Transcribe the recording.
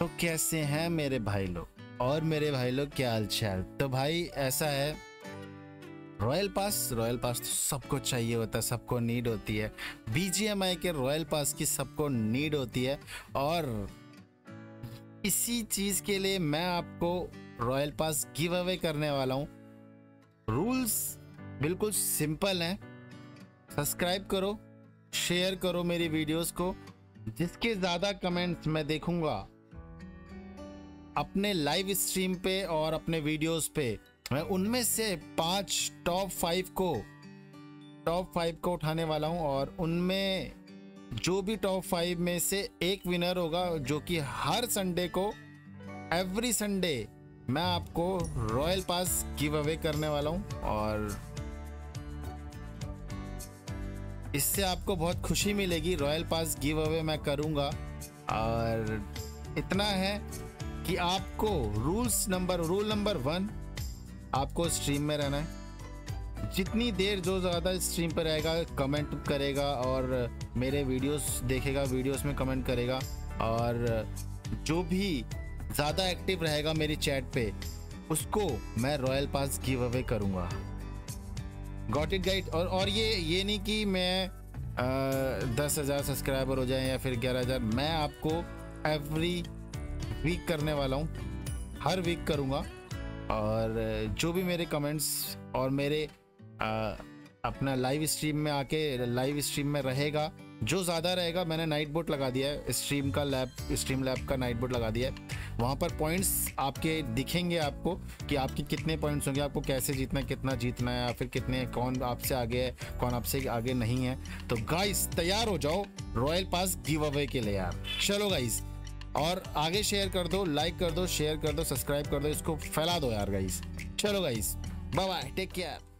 तो कैसे हैं मेरे भाई लोग और मेरे भाई लोग, क्या हाल चाल। तो भाई ऐसा है, रॉयल पास तो सबको चाहिए होता है, सबको नीड होती है। बीजीएमआई के रॉयल पास की सबको नीड होती है और इसी चीज के लिए मैं आपको रॉयल पास गिव अवे करने वाला हूं। रूल्स बिल्कुल सिंपल हैं। सब्सक्राइब करो, शेयर करो मेरी वीडियोस को। जिसके ज्यादा कमेंट्स मैं देखूंगा अपने लाइव स्ट्रीम पे और अपने वीडियोस पे, मैं उनमें से 5 टॉप 5 को उठाने वाला हूं और उनमें जो भी टॉप 5 में से एक विनर होगा, जो कि हर संडे को, एवरी संडे मैं आपको रॉयल पास गिव अवे करने वाला हूं और इससे आपको बहुत खुशी मिलेगी। रॉयल पास गिव अवे मैं करूंगा और इतना है कि आपको रूल नंबर 1, आपको स्ट्रीम में रहना है। जितनी देर जो ज़्यादा स्ट्रीम पर रहेगा कमेंट करेगा और मेरे वीडियोस देखेगा, वीडियोस में कमेंट करेगा और जो भी ज़्यादा एक्टिव रहेगा मेरी चैट पे, उसको मैं रॉयल पास गिव अवे करूँगा। Got it guide. और ये नहीं कि मैं 10,000 सब्सक्राइबर हो जाए या फिर 11,000। मैं आपको एवरी वीक करने वाला हूँ, हर वीक करूँगा और जो भी मेरे कमेंट्स और मेरे अपना लाइव स्ट्रीम में आके लाइव स्ट्रीम में रहेगा, जो ज़्यादा रहेगा, मैंने नाइट बोट लगा दिया है, स्ट्रीम लैब का नाइट बोट लगा दिया है। वहाँ पर पॉइंट्स आपके दिखेंगे आपको कि आपके कितने पॉइंट्स होंगे, आपको कैसे जीतना है, कितना जीतना है या फिर कितने, कौन आपसे आगे है, कौन आपसे आगे नहीं है। तो गाइस तैयार हो जाओ रॉयल पास गिव अवे के लिए यार। चलो गाइस, और आगे शेयर कर दो, लाइक कर दो, शेयर कर दो, सब्सक्राइब कर दो, इसको फैला दो यार गाइस। चलो guys, bye bye, take care.